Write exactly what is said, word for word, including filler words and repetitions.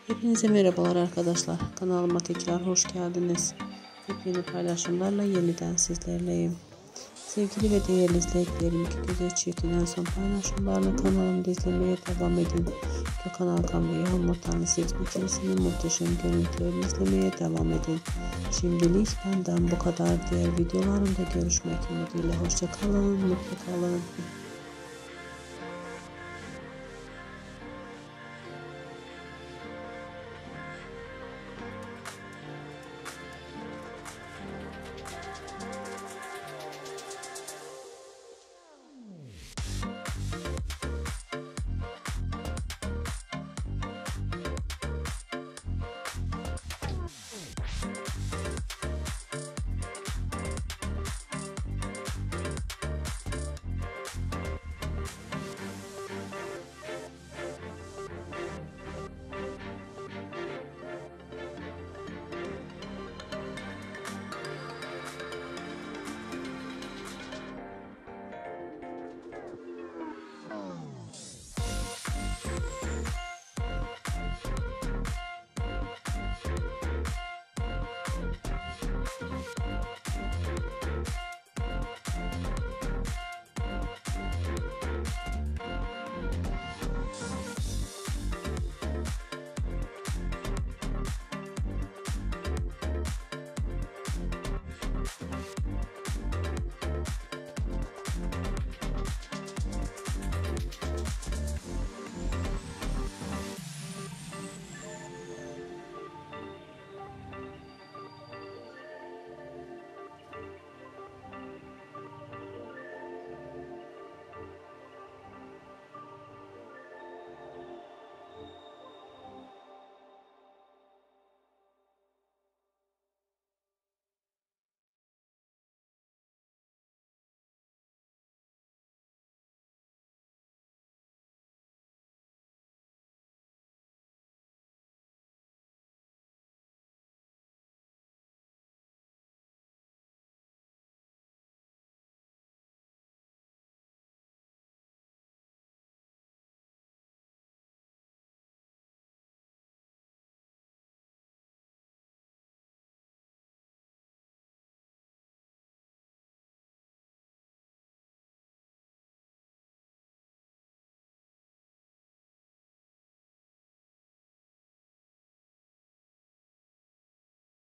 Hepinize merhabalar arkadaşlar. Kanalıma tekrar hoş geldiniz. Yepyeni paylaşımlarla yeniden sizlerleyim. Sevgili ve değerli izleyicilerim, iki güzel çiftin en son paylaşımlarını kanalımda izlemeye devam edin. Gökhan Alkan ve Yağmur Tanrısev ikilisinin muhteşem görüntülerini izlemeye devam edin. Şimdilik benden bu kadar. Diğer videolarımda görüşmek umuduyla. Hoşça kalın, mutlu kalın.